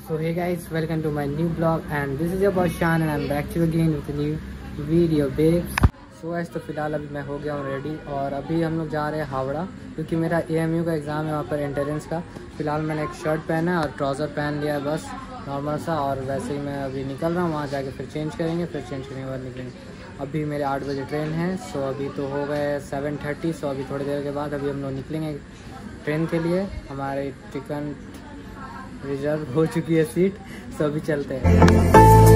So hey guys, welcome to my new vlog and this is your boy Shan and I'm back to you again with a new video babes. So guys, तो फिलहाल अभी मैं हो गया हूँ ready और अभी हम लोग जा रहे हैं हावड़ा क्योंकि मेरा AMU का एग्ज़ाम है वहाँ पर एंट्रेंस का। फिलहाल मैंने एक शर्ट पहना है और ट्राउज़र पहन लिया है बस नॉर्मल सा, और वैसे ही मैं अभी निकल रहा हूँ। वहाँ जाके फिर चेंज करेंगे, फिर चेंज करने के बाद निकलेंगे। अभी मेरे 8 बजे ट्रेन है, सो अभी तो हो गए 7:30। सो अभी थोड़ी देर के बाद अभी हम लोग निकलेंगे ट्रेन के लिए। हमारी टिकट रिजर्व हो चुकी है सीट, सो अभी चलते हैं।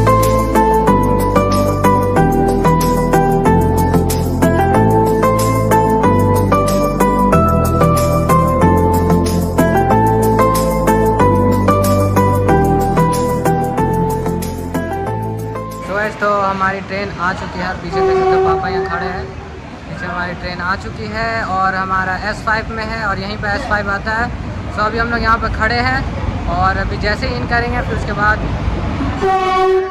तो हमारी ट्रेन आ चुकी है, पीछे देख सकते हो पापा यहाँ खड़े हैं। पीछे हमारी ट्रेन आ चुकी है और हमारा S5 में है और यहीं पे S5 आता है। सो अभी हम लोग यहाँ पे खड़े हैं और अभी जैसे ही इन करेंगे फिर उसके बाद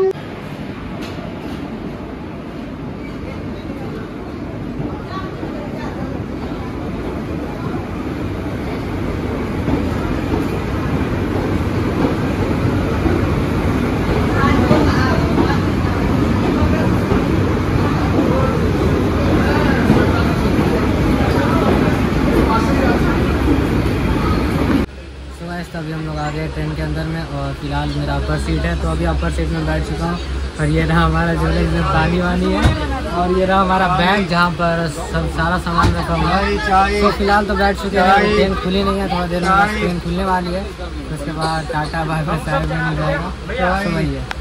अभी हम लोग आ गए ट्रेन के अंदर में और फिलहाल मेरा अपर सीट है, तो अभी अपर सीट में बैठ चुका हूँ। और ये रहा हमारा जो है इसमें पानी वानी है और ये रहा हमारा बैग जहाँ पर सब सारा सामान रखा हुआ है। तो फिलहाल तो बैठ चुके हैं, ट्रेन खुली नहीं है, थोड़ा देर में ट्रेन खुलने वाली है। उसके बाद टाटा बाय बाय साइड में नहीं जाएगा, तो वही है।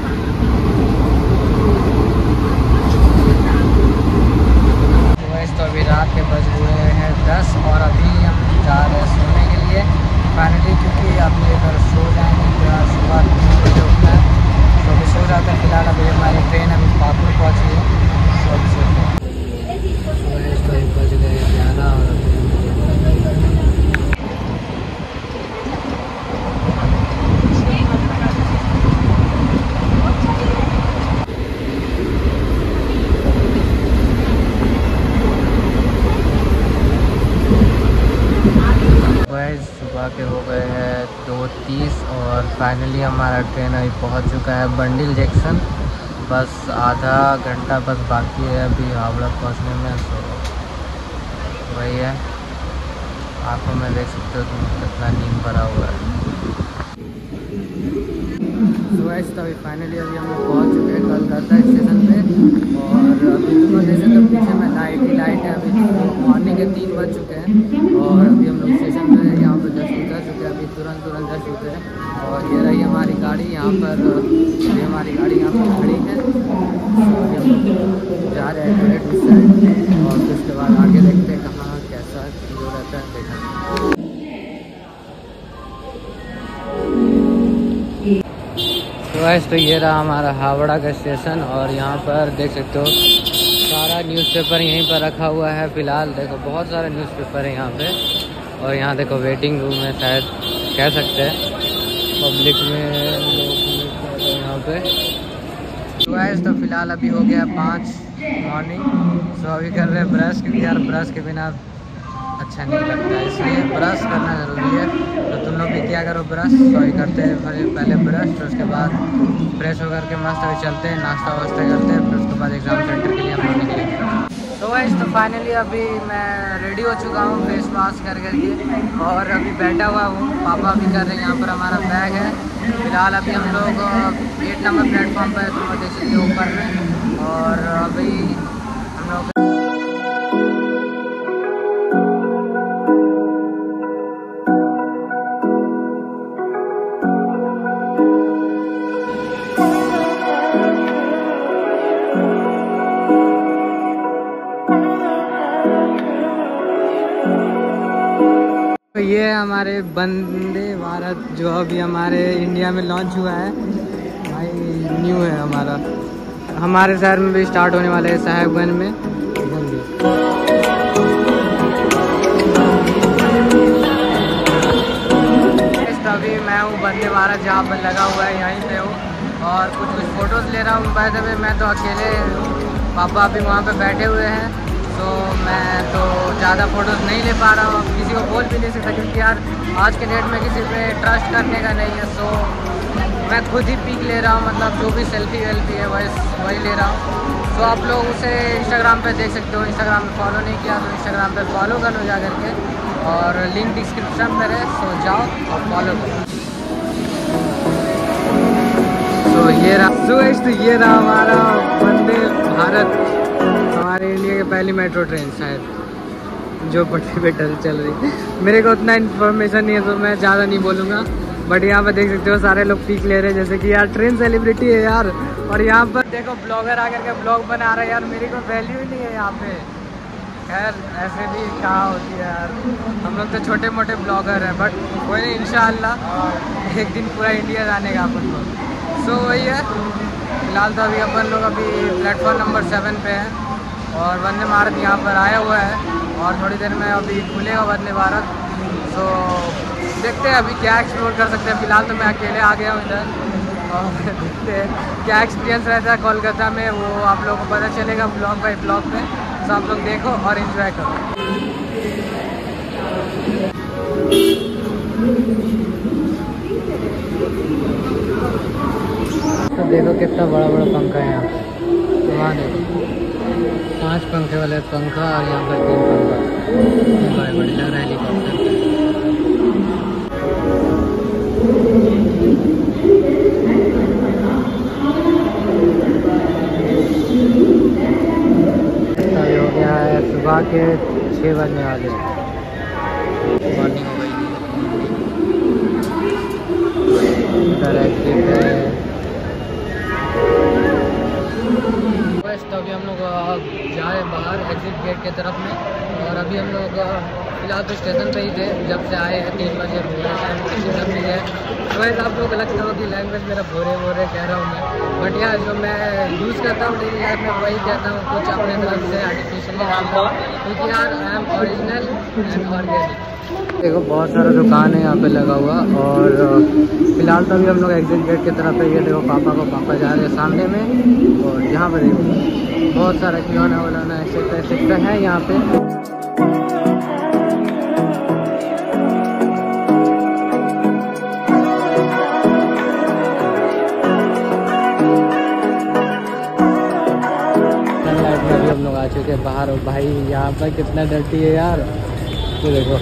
तो अभी रात के बज हुए हैं 10 और अभी हम जा रहे हैं सोने के लिए फाइनली, क्योंकि अभी अगर सो जाएंगे तो सुबह 3 बजे उठना है, तो अभी सो जाते हैं। फिलहाल अभी हमारी ट्रेन अभी पाकुड़ पहुँची है, तो अभी सोते हैं। तो अभी बज गए 11 और सुबह के हो गए हैं 2:30 और फाइनली हमारा ट्रेन अभी पहुंच चुका है बंडिल जंक्शन। बस आधा घंटा बस बाकी है अभी हावड़ा पहुंचने में। सो वही है, आंखों में देख सकते हो तुम कितना नींद भरा हुआ है। तो अभी फाइनली अभी हम लोग पहुँच चुके हैं कलकत्ता स्टेशन पे और अभी तुम देख सकते हो पीछे में लाइट है। अभी मॉर्निंग के 3 बज चुके हैं और अभी हम लोग स्टेशन पे यहाँ पर जस्ट उतर चुके हैं। अभी तुरंत जस्ट उतरे और ये रही हमारी गाड़ी यहाँ पर। ये हमारी गाड़ी यहाँ पर खड़ी है, जा रहे हैं उस साइड और फिर उसके बाद आगे देखते हैं कहाँ कैसा जो रहता है देखा। तो ये रहा हमारा हावड़ा का स्टेशन और यहाँ पर देख सकते हो सारा न्यूज़पेपर यहीं पर रखा हुआ है। फिलहाल देखो बहुत सारे न्यूज़पेपर है यहाँ पे और यहाँ देखो वेटिंग रूम है, शायद कह सकते हैं पब्लिक में लोग यहाँ पे। तो फिलहाल अभी हो गया 5 मॉर्निंग। सो अभी कर रहे हैं ब्रश, क्योंकि यार ब्रश के बिना अच्छा नहीं लगता है, इसलिए ब्रश करना ज़रूरी है। तो तुम लोग भी क्या करो ब्रश। सॉरी करते हैं पहले ब्रश, फिर उसके बाद फ्रेश होकर के मस्त अभी चलते हैं, नाश्ता वास्ता करते हैं, फिर उसके बाद एग्ज़ाम सेंटर के लिए हम लोग निकलेंगे। तो गाइस तो फाइनली अभी मैं रेडी हो चुका हूँ फेस मास्क करके और अभी बैठा हुआ हूँ। पापा भी कर रहे हैं, यहाँ पर हमारा बैग है। फिलहाल अभी हम लोग 8 नंबर प्लेटफॉर्म पर तो देख सकते हो ऊपर में, और अभी हम लोग ये हमारे वंदे भारत जो अभी हमारे इंडिया में लॉन्च हुआ है भाई, न्यू है हमारा। हमारे शहर में भी स्टार्ट होने वाले हैं साहेबगंज में। अभी मैं हूँ वंदे भारत जहाँ पर लगा हुआ है, यहीं पे हूँ और कुछ फ़ोटोज़ ले रहा हूँ। बाय द वे मैं तो अकेले हूँ, पापा अभी वहाँ पे बैठे हुए हैं। तो मैं तो ज़्यादा फ़ोटोज़ नहीं ले पा रहा हूँ, किसी को बोल भी नहीं सकता क्योंकि यार आज के डेट में किसी पे ट्रस्ट करने का नहीं है। सो मैं खुद ही पिक ले रहा हूँ, मतलब जो भी सेल्फी वेल्फी है वही ले रहा हूँ। तो आप लोग उसे इंस्टाग्राम पे देख सकते हो। इंस्टाग्राम पे फॉलो नहीं किया तो इंस्टाग्राम पे फॉलो कर लो जा करके, और लिंक डिस्क्रिप्शन में है, सो जाओ और फॉलो करो। तो ये रहा हमारा वंदे भारत, हमारे इंडिया की पहली मेट्रो ट्रेन शायद जो पट्टी पे चल रही। मेरे को उतना इन्फॉर्मेशन नहीं है तो मैं ज़्यादा नहीं बोलूँगा, बट यहाँ पर देख सकते हो सारे लोग पिक ले रहे हैं, जैसे कि यार ट्रेन सेलिब्रिटी है यार। और यहाँ पर देखो ब्लॉगर आकर के ब्लॉग बना रहे हैं यार, मेरी को वैल्यू ही नहीं है यहाँ पे। खैर ऐसे भी कहाँ होती है यार, हम लोग तो छोटे मोटे ब्लॉगर हैं, बट कोई नहीं, इंशाल्लाह एक दिन पूरा इंडिया जाने का अपन लोग। सो वही है, फिलहाल तो अभी अपन लोग अभी प्लेटफॉर्म नंबर 7 पे हैं और वंदे भारत यहाँ पर आया हुआ है, और थोड़ी देर में अभी खुलेगा वंदे भारत। सो देखते हैं अभी क्या एक्सप्लोर कर सकते हैं। फिलहाल तो मैं अकेले आ गया हूँ इधर, और देखते हैं क्या एक्सपीरियंस रहता है कोलकाता में, वो आप लोगों को पता चलेगा ब्लॉग बाई ब्लॉग में। तो आप लोग देखो और एंजॉय करो। तो देखो कितना बड़ा बड़ा पंखा है यहाँ पे, वहाँ देखो 5 पंखे वाले पंखा, और यहाँ पर 3 पंखा, बड़े बड़े लग रहा है हेलीकॉप्टर। हो गया है सुबह के 6 बजने वाले, मॉर्निंग हो गई। इधर एग्जिट है, बस तो अभी हम लोग जा रहे बाहर एग्जिट गेट के तरफ में। और अभी हम लोग फिलहाल तो स्टेशन पे ही थे, जब से आए हैं 3 बजे भी है। तो वैसे आप लोग लगता हो कि लैंग्वेज मेरा भोरे कह रहा हूँ मैं, बट यार जो मैं यूज़ करता हूँ डेली लाइफ में वही कहता हूँ, कुछ अपने तरफ से आर्टिफिशियल डालता हूँ, क्योंकि यार I am original and organic. देखो बहुत सारा दुकान है यहाँ पे लगा हुआ, और फिलहाल तो अभी हम लोग एग्जिट गेट की तरफ है। ये देखो पापा जा रहे हैं सामने में, और यहाँ पर देखो बहुत सारा खिलौना वलौना एक्सेट्रा है यहाँ पे। हम लोग आ चुके हैं बाहर, और भाई यहाँ पर कितना डर्टी है यार, ये देखो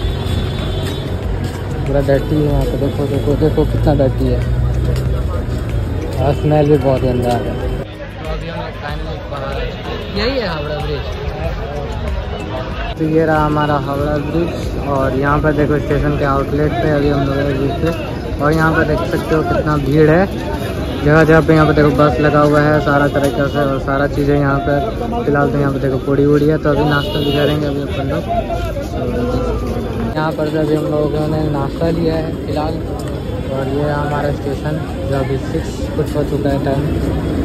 पूरा डर्टी है यहाँ पे। देखो कितना डर्टी है, और स्मेल भी बहुत गंदा आ रहा है। तो अभी हम लोग फाइनली बाहर, यही है हावड़ा ब्रिज। तो ये रहा हमारा हावड़ा ब्रिज, और यहाँ पर देखो स्टेशन के आउटलेट पे अभी हम लोग ब्रिज पे, और यहाँ पर देख सकते हो कितना भीड़ है जगह पे। यहाँ पे देखो बस लगा हुआ है सारा तरीके से, और सारा चीज़ें यहाँ पर। फिलहाल तो यहाँ पे देखो पूड़ी उड़ी है, तो अभी नाश्ता भी करेंगे अभी अपन लोग। यहाँ पर तो अभी हम लोगों ने नाश्ता लिया है फिलहाल, और ये हमारा स्टेशन जो अभी 6 कुछ हो चुका है टाइम।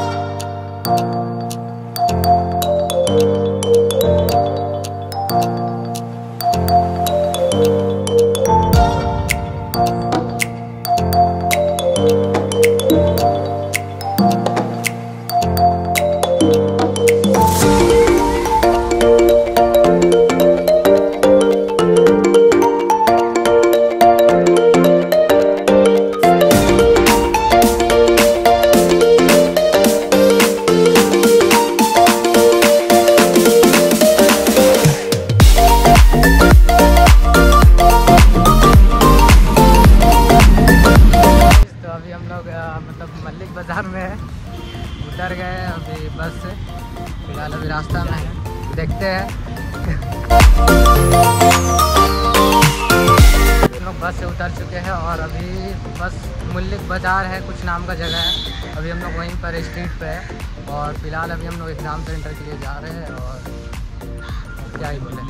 मतलब मल्लिक बाज़ार में है, उतर गए अभी बस से। फिलहाल अभी रास्ता में है, देखते हैं। हम लोग बस से उतर चुके हैं, और अभी बस मल्लिक बाज़ार है कुछ नाम का जगह है, अभी हम लोग वहीं पर स्ट्रीट पे है। और फिलहाल अभी हम लोग एग्ज़ाम सेंटर के लिए जा रहे हैं, और क्या ही बोले।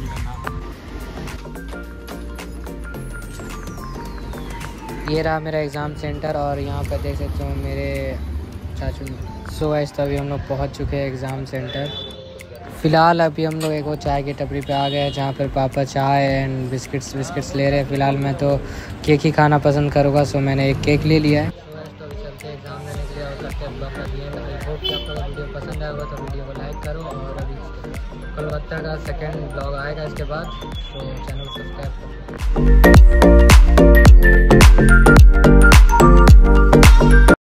ये रहा मेरा एग्ज़ाम सेंटर, और यहाँ पर देख सकते हो मेरे चाचू। सो गाइस तो अभी हम लोग पहुँच चुके हैं एग्ज़ाम सेंटर। फ़िलहाल अभी हम लोग एक वो चाय की टपरी पे आ गए हैं, जहाँ पर पापा चाय एंड बिस्किट्स ले रहे हैं। फ़िलहाल मैं तो केक ही खाना पसंद करूँगा, सो मैंने एक केक ले लिया है। तो अभी चलते हैं एग्ज़ाम देने के लिए, और करते हैं ब्लॉग का एंड। आई होप कि आपको वीडियो पसंद आएगा तो वीडियो को लाइक करो, और अभी कोलकाता का सेकेंड ब्लॉग आएगा इसके बाद, तो चैनल सब्सक्राइब करो।